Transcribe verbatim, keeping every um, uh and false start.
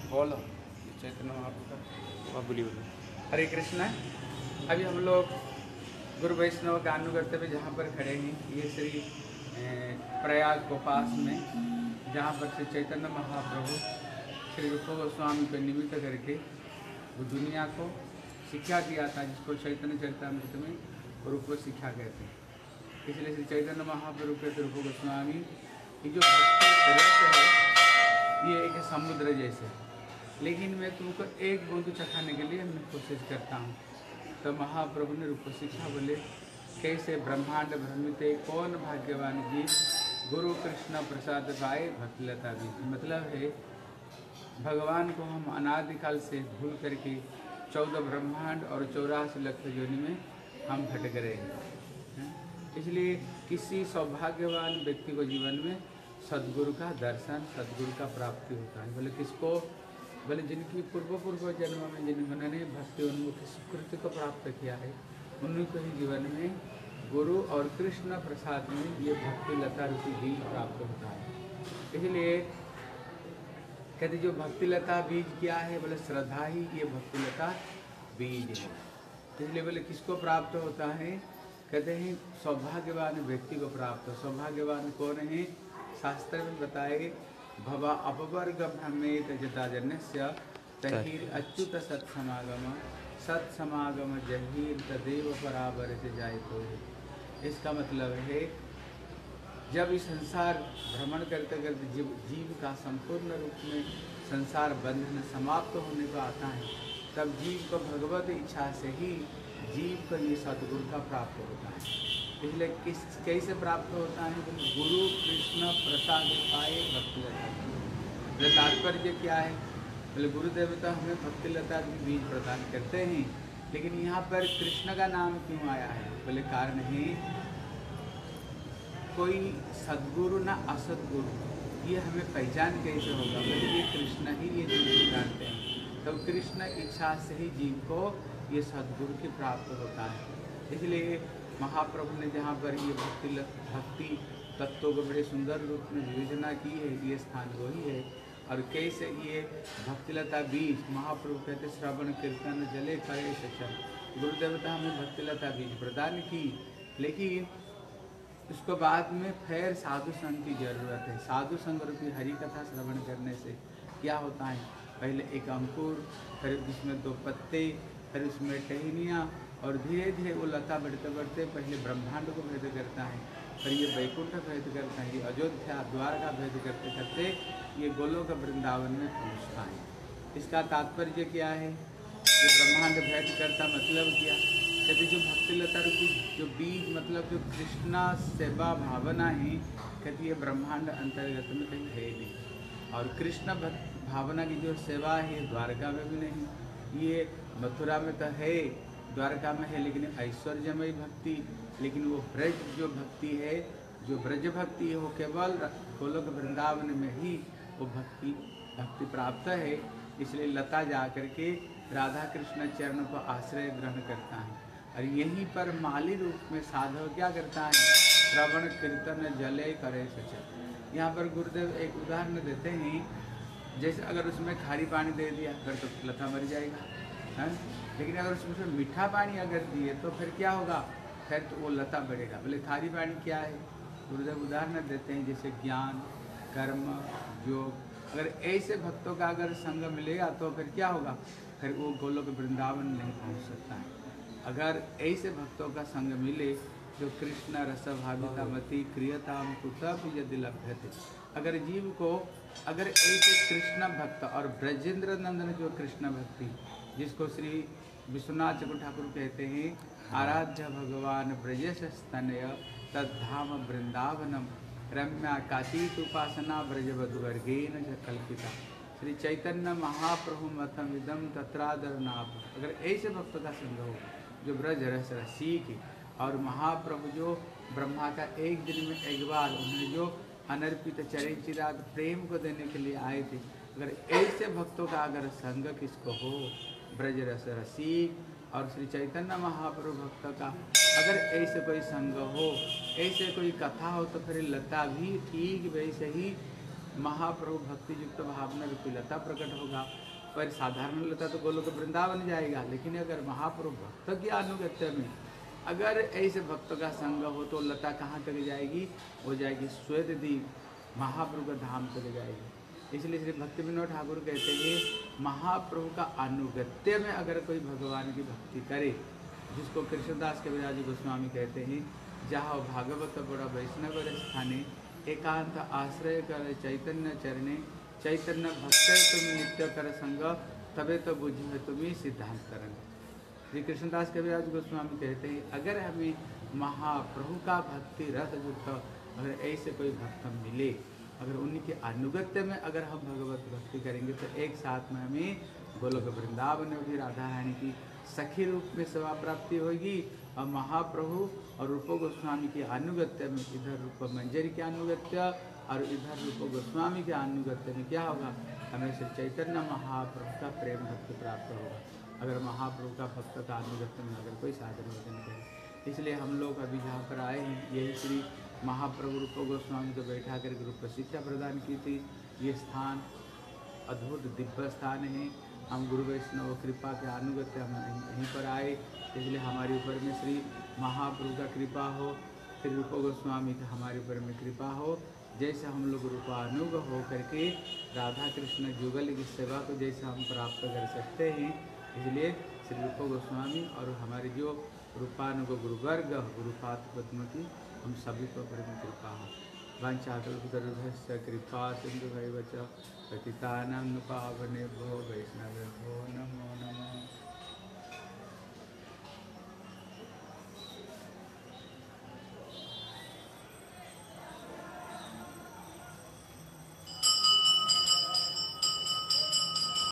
बोलो चैतन्य महाप्रभु का बोलिए बोलिए। हरे कृष्णा। अभी हम लोग गुरु वैष्णव का अनुगत्य करते हुए जहाँ पर खड़े हैं, ये श्री प्रयाग को पास में, जहाँ पर श्री चैतन्य महाप्रभु श्री रूप गोस्वामी को निमित्त करके वो दुनिया को शिक्षा दिया था, जिसको चैतन्य चरितामृत में रूप शिक्षा कहते हैं। इसलिए श्री चैतन्य महाप्रभु के रूप गोस्वामी की जो भक्ति रस है, ये एक समुद्र जैसे, लेकिन मैं तुमको एक बूंद चखाने के लिए मैं कोशिश करता हूँ। तो महाप्रभु ने रूप शिक्षा बोले, कैसे ब्रह्मांड भ्रमित कौन भाग्यवान जी, गुरु कृष्ण प्रसाद पाए भक्तिलता भी। मतलब है भगवान को हम अनादिकाल से भूल करके चौदह ब्रह्मांड और चौरासी लक्ष योनि में हम भटक रहे हैं। इसलिए किसी सौभाग्यवान व्यक्ति को जीवन में सद्गुरु का दर्शन, सद्गुरु का प्राप्ति होता है। बोले किसको? बोले जिनकी पूर्व पूर्व जन्म में जिन्होंने भक्ति उन्मुख सुकृति को प्राप्त किया है, उन्हीं को ही जीवन में गुरु और कृष्ण प्रसाद में ये भक्ति लता रूपी बीज प्राप्त होता है। इसलिए कहते जो भक्ति लता बीज क्या है? बोले श्रद्धा ही ये भक्ति लता बीज है। इसलिए बोले किसको प्राप्त होता है? कहते हैं सौभाग्यवान व्यक्ति को प्राप्त। सौभाग्यवान कौन है? शास्त्र में बताए, भवा अपवर्ग भ्रमेत जताजन्य तहीर अच्युत सत्समागम सत्समागम जहीर तदेव पराबर से जाए। तो इसका मतलब है जब इस संसार भ्रमण करते करते जीव जीव का संपूर्ण रूप में संसार बंधन समाप्त होने को आता है, तब जीव को भगवत इच्छा से ही जीव को ये सद्गुरु का प्राप्त होता है। इसलिए किस कैसे प्राप्त होता है? तो गुरु कृष्ण प्रसाद पाए भक्ति लता। तात्पर्य क्या है? बोले गुरु देवता हमें भक्ति लता की बीज प्रदान करते हैं, लेकिन यहाँ पर कृष्ण का नाम क्यों आया है? बोले कारण है कोई सद्गुरु ना असदगुरु, ये हमें पहचान कैसे होगा? बोले ये कृष्ण ही ये जीव जानते हैं। तो कृष्ण इच्छा से ही जीव को ये सद्गुरु की प्राप्त होता है। इसलिए महाप्रभु ने जहाँ पर ये भक्ति भक्ति तत्वों को बड़े सुंदर रूप में विवेचना की है, ये स्थान वही है। और कैसे ये भक्तिलता बीज, महाप्रभु कहते श्रवण कीर्तन जले करे सचन, गुरुदेवता हमें भक्तिलता बीज प्रदान की, लेकिन उसको बाद में फिर साधु संग की जरूरत है। साधु संग रूपी हरि कथा श्रवण करने से क्या होता है? पहले एक अंकुर, फिर उसमें दो पत्ते, फिर उसमें टहनियाँ, और धीरे धीरे वो लता बढ़ते बढ़ते पहले ब्रह्मांड को भेद करता है, फिर ये वैकुंठ भेद करता है, ये अयोध्या द्वारका भेद करते करते ये गोलोक वृंदावन में पहुँचता है। इसका तात्पर्य क्या है? ये ब्रह्मांड भेद करता मतलब क्या? कहते जो भक्ति लता रूपी जो बीज, मतलब जो कृष्णा सेवा भावना है, कहते ये ब्रह्मांड अंतर्गत में कहीं है नहीं। और कृष्ण भावना की जो सेवा है द्वारका में भी नहीं, ये मथुरा में तो है, द्वारका में है, लेकिन ऐश्वर्यमयी भक्ति, लेकिन वो ब्रज जो भक्ति है, जो ब्रज भक्ति है, वो केवल गोलोक वृंदावन में ही वो भक्ति भक्ति प्राप्त है। इसलिए लता जा करके राधा कृष्ण चरण को आश्रय ग्रहण करता है, और यहीं पर माली रूप में साधव क्या करता है? श्रवण कीर्तन जले करे सचन। यहाँ पर गुरुदेव एक उदाहरण देते हैं, जैसे अगर उसमें खारी पानी दे दिया फिर तो लता मर जाएगा, है? लेकिन अगर उसमें मीठा पानी अगर दिए तो फिर क्या होगा? फिर तो वो लता बढ़ेगा। बोले खारी पानी क्या है? गुरुदेव उदाहरण देते हैं, जैसे ज्ञान, कर्म, योग। अगर ऐसे भक्तों का अगर संग मिलेगा तो फिर क्या होगा? फिर वो गोलोक वृंदावन नहीं पहुंच सकता है। अगर ऐसे भक्तों का संग मिले जो कृष्ण रस भाविता मति क्रियताम कुतप यदि लभ्यते, अगर जीव को अगर ऐसे कृष्ण भक्त और ब्रजेंद्र नंदन जो कृष्ण भक्ति, जिसको श्री विश्वनाथ चक्रु ठाकुर कहते हैं, आराध्य भगवान ब्रजेश स्तनय तद्धाम वृंदावनम रम्या काचित उपासना ब्रजवधुवर्गेन च कल्पिता। श्री चैतन्य महाप्रभु मतम इदम तत्रादर नाभ। अगर ऐसे भक्त का संग हो जो ब्रज रस सीख, और महाप्रभु जो ब्रह्मा का एक दिन में एक बार उन्होंने जो अनर्पित चरण चिराग प्रेम को देने के लिए आए थे, अगर ऐसे भक्तों का अगर संग किसको हो, ब्रज रस रसिक और श्री चैतन्य महाप्रभु भक्त का अगर ऐसे कोई संग हो, ऐसे कोई कथा हो, तो फिर लता भी ठीक वैसे ही महाप्रभु भक्ति युक्त भावना रूपी लता प्रकट होगा। पर साधारण लता तो गोलोक वृंदावन जाएगा, लेकिन अगर महाप्रभु भक्त की अनुगत्य में अगर ऐसे भक्त का संग हो तो लता कहाँ तक जाएगी? वो जाएगी श्वेत द्वीप महाप्रभु का धाम तक जाएगी। इसलिए श्री भक्ति विनोद ठाकुर कहते हैं महाप्रभु का अनुगत्य में अगर कोई भगवान की भक्ति करे, जिसको कृष्णदास कविराज गोस्वामी कहते हैं, जहाँ भागवत बड़ा वैष्णव स्थाने एकांत आश्रय कर चैतन्य चरणे चैतन्य भक्त तुम नित्य कर संग तबे तो बुझी है तुम्हें सिद्धांत करण। श्री कृष्णदास कविराज गोस्वामी कहते हैं अगर हमें महाप्रभु का भक्ति रस युक्त अगर ऐसे कोई भक्त मिले, अगर उनके अनुगत्य में अगर हम भगवत भक्ति करेंगे तो एक साथ में हमें गोलोक वृंदावन में भी राधा रानी की सखी रूप में सेवा प्राप्ति होगी, और महाप्रभु और रूप गोस्वामी के अनुगत्य में इधर रूप मंजरी के अनुगत्य और इधर रूप गोस्वामी के अनुगत्य में क्या होगा? हमें श्री चैतन्य महाप्रभु का प्रेम भक्ति प्राप्त होगा, अगर महाप्रभु का भक्त का अनुगत्य में अगर कोई साधन वचन करे। इसलिए हम लोग अभी जहाँ पर आए हैं, यही श्री महाप्रभु रूप गोस्वामी को बैठा कर रूप शिक्षा प्रदान की थी। ये स्थान अद्भुत दिव्य स्थान है। हम गुरु वैष्णव कृपा के अनुगत्य हम यहीं पर आए, इसलिए हमारे ऊपर में श्री महाप्रभु का कृपा हो, श्री रूप गोस्वामी का हमारे ऊपर में कृपा हो। जैसे हम लोग रूपानुग हो करके राधा कृष्ण जुगल की सेवा को जैसे हम प्राप्त कर सकते हैं, इसलिए श्री रूप गोस्वामी और हमारे जो रूपानुग गुरुवर्ग गुरुपाद पद्म की हम सभी को ऊपर में कृपा हो। वाञ्छाकल्पतरुभ्यश्च कृपा सिन्धुभैव च पतितानां पावनेभ्यो वैष्णवेभ्यो नमो नमः।